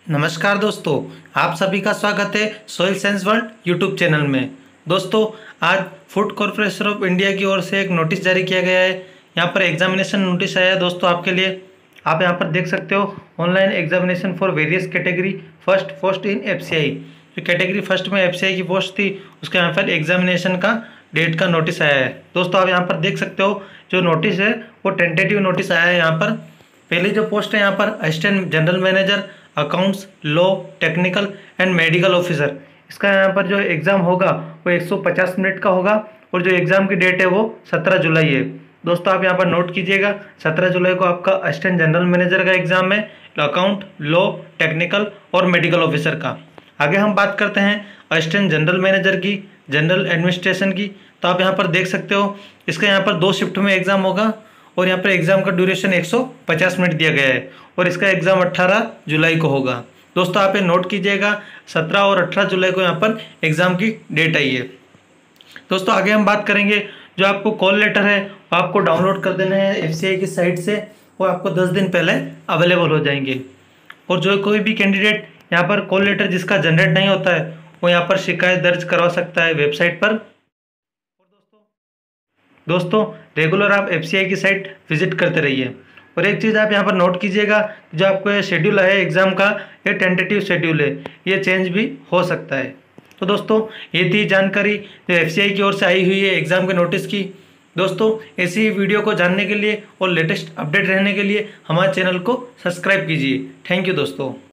नमस्कार दोस्तों, आप सभी का स्वागत है soil science world YouTube channel में। दोस्तों, आज फूड कॉरपोरेशन ऑफ इंडिया की ओर से एक नोटिस जारी किया गया है। यहाँ पर एग्जामिनेशन नोटिस आया है दोस्तों आपके लिए। आप यहाँ पर देख सकते हो, online examination for various category first post in FCI. जो कैटेगरी फर्स्ट में एफसीआई की पोस्ट थी, उसके यहाँ पर एग्जामिनेशन का डेट का नोटिस आया है। दोस्तों, आप यहाँ पर देख सकते हो, जो नोटिस है वो टेंटेटिव नोटिस आया है। यहाँ पर पहली जो पोस्ट है यहाँ पर assistant general manager accounts, law, technical and medical officer. इसका यहाँ पर जो एग्ज़ाम होगा वो 150 मिनट का होगा और जो एग्ज़ाम की डेट है वो 17 जुलाई है। दोस्तों, आप यहाँ पर नोट कीजिएगा, 17 जुलाई को आपका असिस्टेंट जनरल मैनेजर का एग्ज़ाम है, अकाउंट, लॉ, टेक्निकल और मेडिकल ऑफिसर का। आगे हम बात करते हैं असिस्टेंट जनरल मैनेजर की, जनरल एडमिनिस्ट्रेशन की। तो आप यहाँ पर देख सकते हो, इसका यहाँ पर 2 शिफ्ट में एग्ज़ाम होगा और यहाँ पर एग्ज़ाम का ड्यूरेशन 150 मिनट दिया गया है और इसका एग्ज़ाम 18 जुलाई को होगा। दोस्तों, आप ये नोट कीजिएगा, 17 और 18 जुलाई को यहाँ पर एग्ज़ाम की डेट आई है। दोस्तों, आगे हम बात करेंगे, जो आपको कॉल लेटर है वो आपको डाउनलोड कर देना है एफसीआई की साइट से। वो आपको 10 दिन पहले अवेलेबल हो जाएंगे। और जो कोई भी कैंडिडेट यहाँ पर कॉल लेटर जिसका जनरेट नहीं होता है, वो यहाँ पर शिकायत दर्ज करवा सकता है वेबसाइट पर। दोस्तों, रेगुलर आप एफसीआई की साइट विजिट करते रहिए। और एक चीज़ आप यहाँ पर नोट कीजिएगा, जो आपको ये शेड्यूल है एग्ज़ाम का, ये टेंटेटिव शेड्यूल है, ये चेंज भी हो सकता है। तो दोस्तों, ये थी जानकारी जो एफसीआई की ओर से आई हुई है एग्ज़ाम के नोटिस की। दोस्तों, ऐसी वीडियो को जानने के लिए और लेटेस्ट अपडेट रहने के लिए हमारे चैनल को सब्सक्राइब कीजिए। थैंक यू दोस्तों।